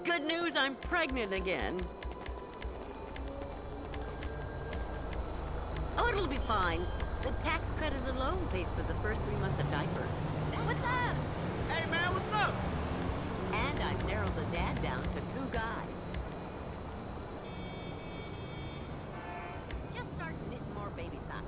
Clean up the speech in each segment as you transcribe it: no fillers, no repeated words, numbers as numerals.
good news, I'm pregnant again. Oh, it'll be fine. The tax credit alone pays for the first 3 months of diapers. What's up? Hey, man, what's up? And I've narrowed the dad down to 2 guys. Just start knitting more baby socks.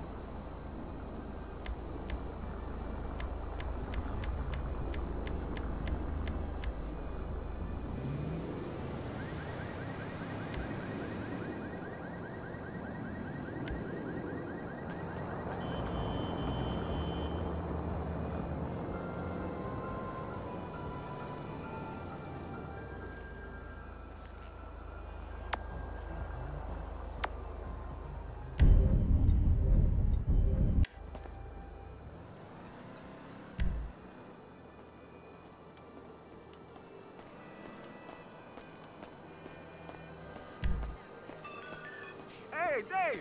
Hey, Dave!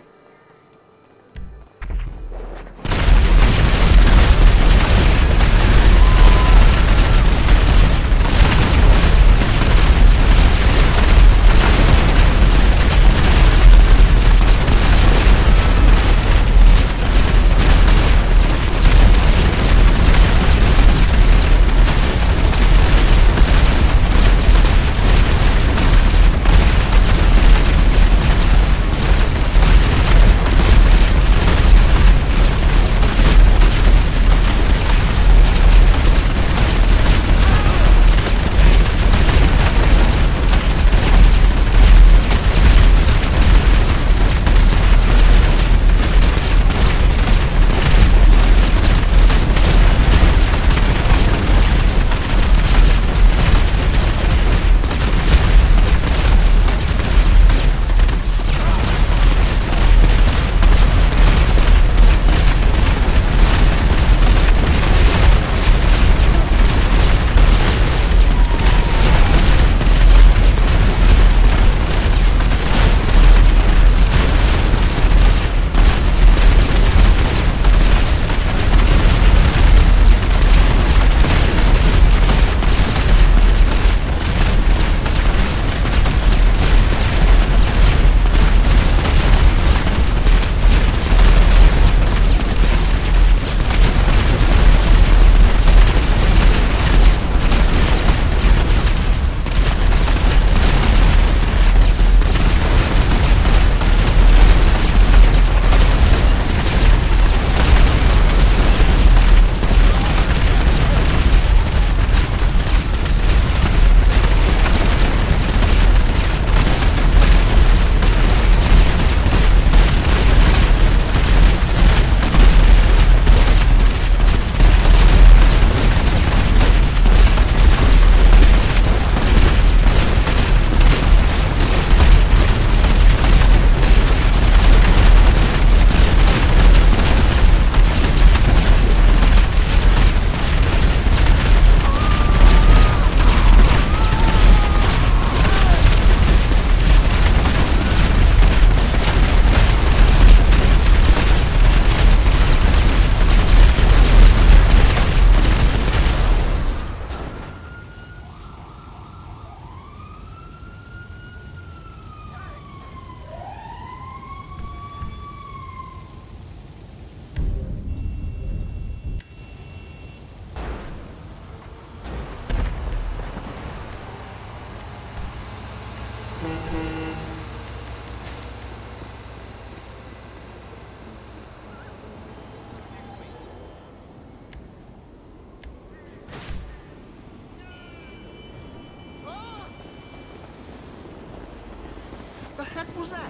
The heck was that?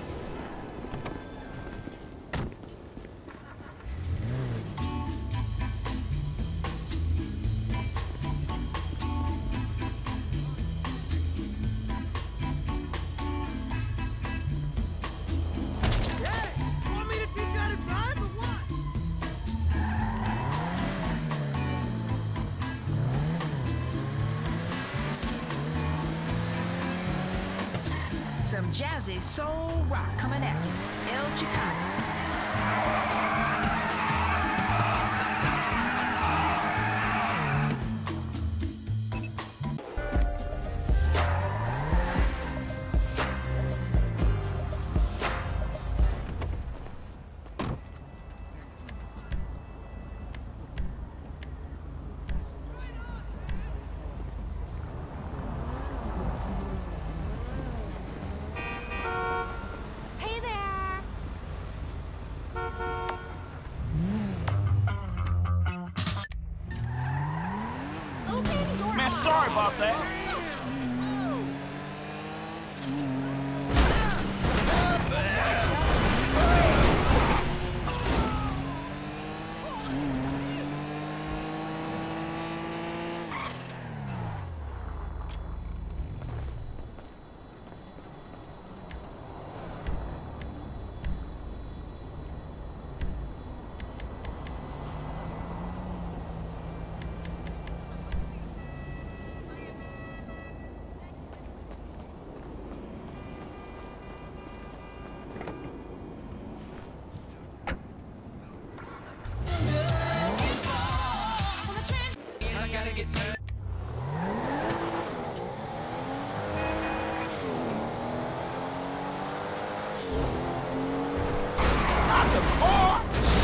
Some jazzy soul rock coming at you. El Chicano. about that. Not the car!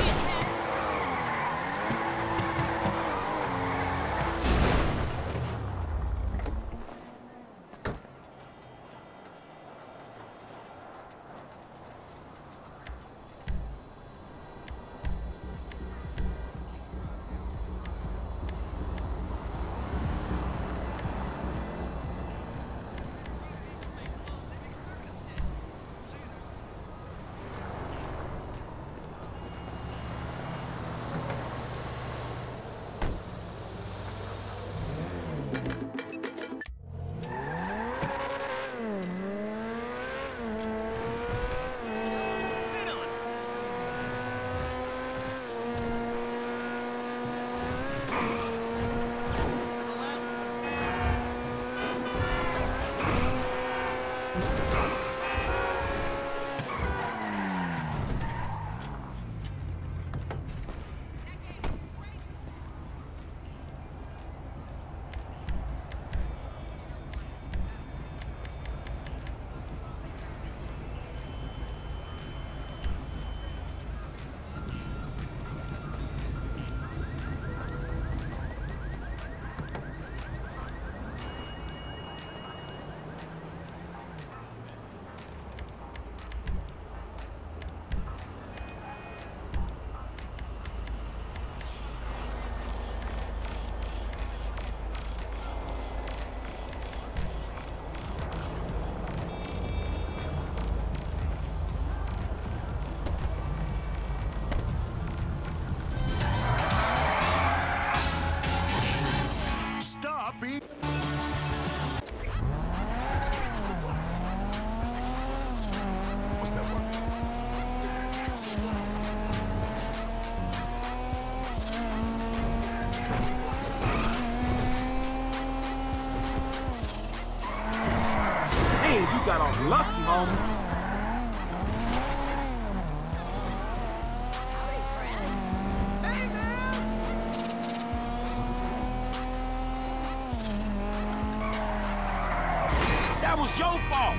You got off lucky, homie. That was your fault.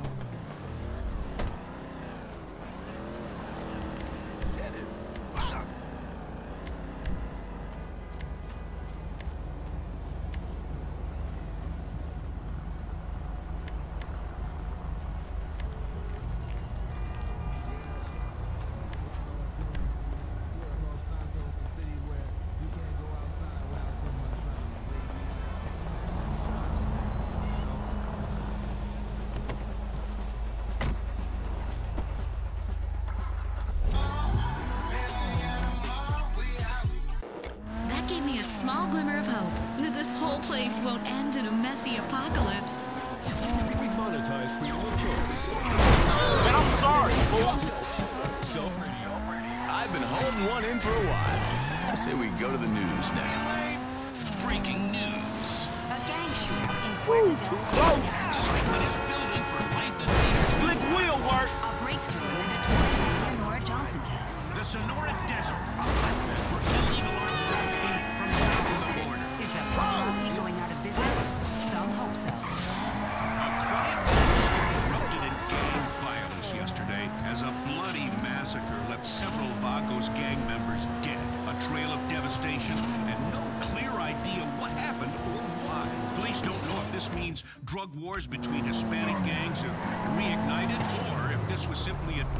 Small glimmer of hope that this whole place won't end in a messy apocalypse. We monetize for your choice. Man, I'm sorry, fool. Self-radio. I've been holding one in for a while. I say we go to the news now. Breaking news. A gang shooter in Puerto del Sol. Excitement is building for life and leaders. Slick wheel work. A breakthrough in the notorious Leonora Johnson case. The Sonora Desert, a hotbed for illegal arms trafficking from south of the border. Is the paparazzi going out of business? Some hope so. A quiet place erupted in gang violence yesterday as a bloody massacre left several Vagos gang members dead. A trail of devastation and no clear idea what happened or why. Police don't know if this means drug wars between Hispanic gangs have reignited or if this was simply a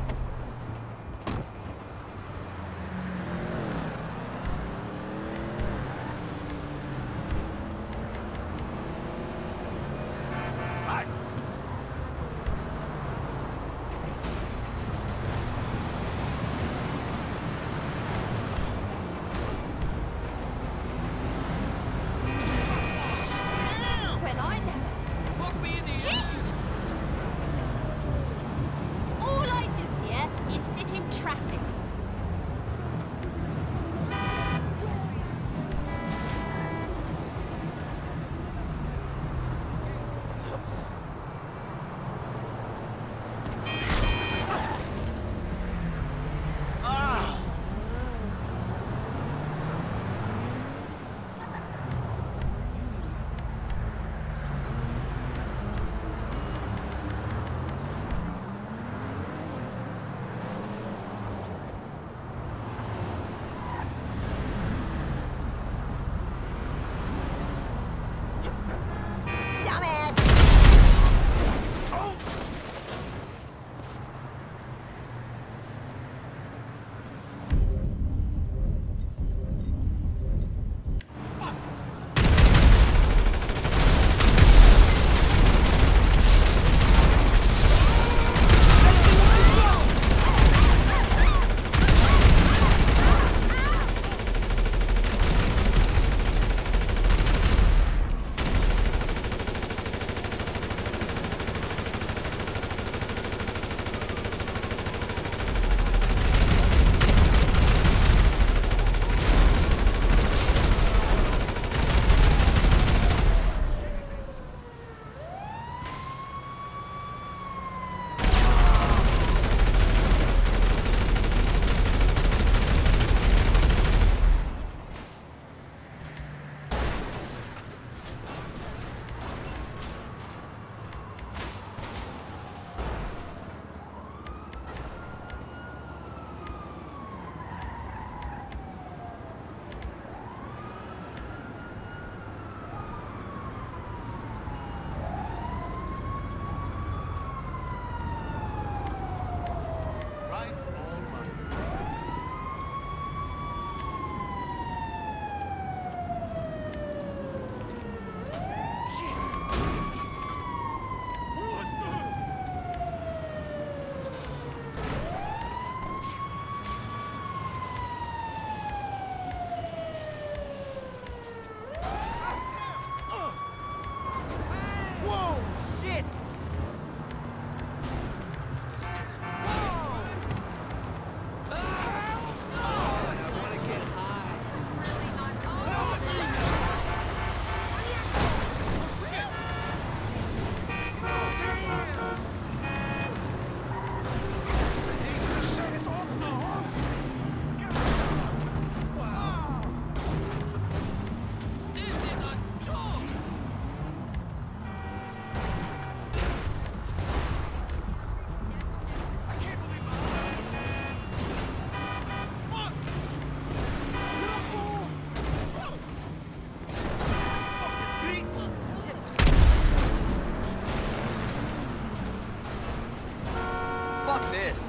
this.